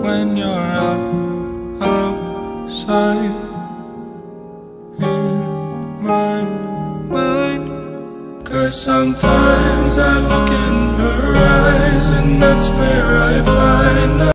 when you're outside in my mind. 'Cause sometimes I look in her eyes, and that's where I find